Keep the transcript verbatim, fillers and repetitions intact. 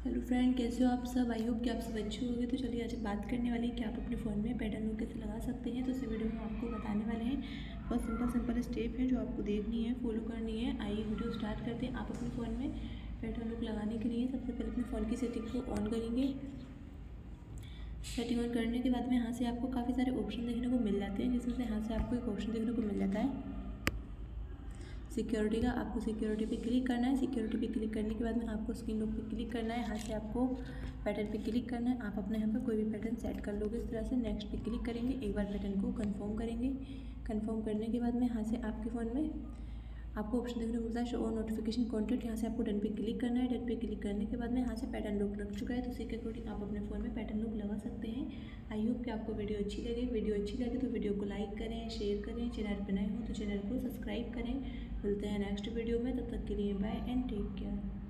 Hello friend, कैसे हो आप सब। आई होप कि आप सब अच्छे होंगे। तो चलिए आज बात करने वाले हैं कि आप अपने फ़ोन में पैटर्न लॉक कैसे लगा सकते हैं। तो इस वीडियो में आपको बताने वाले हैं बहुत सिंपल सिंपल स्टेप है जो आपको देखनी है, फॉलो करनी है। आइए वीडियो स्टार्ट करते हैं। आप अपने फ़ोन में पैटर्न लॉक लगाने के लिए सबसे पहले अपने फ़ोन की सेटिंग को ऑन करेंगे। सेटिंग ऑन करने के बाद में यहाँ से आपको काफ़ी सारे ऑप्शन देखने को मिल जाते हैं, जिसमें से यहाँ से आपको एक ऑप्शन देखने को मिल जाता है सिक्योरिटी का। आपको सिक्योरिटी पे क्लिक करना है। सिक्योरिटी पे क्लिक करने के बाद में आपको स्क्रीन लॉक पे क्लिक करना है। यहाँ से आपको पैटर्न पे क्लिक करना है। आप अपने यहाँ पर कोई भी पैटर्न सेट कर लोगे इस तरह से। नेक्स्ट पे क्लिक करेंगे, एक बार पैटर्न को कंफर्म करेंगे। कंफर्म करने के बाद में यहाँ से आपके फ़ोन में आपको ऑप्शन देखने को मिलता है शो और नोटिफिकेशन कॉन्टेक्ट। यहाँ से आपको डन पे क्लिक करना है। डन पे क्लिक करने के बाद में यहाँ से पैटर्न लॉक लग चुका है। तो उसी के अकॉर्डिंग आप अपने फ़ोन में पैटर्न लॉक लगा सकते हैं। आई होप कि आपको वीडियो अच्छी लगे। वीडियो अच्छी लगे तो वीडियो को लाइक करें, शेयर करें। चैनल पर नए हो तो चैनल को सब्सक्राइब करें। मिलते हैं नेक्स्ट वीडियो में, तब तक के लिए बाय एंड टेक केयर।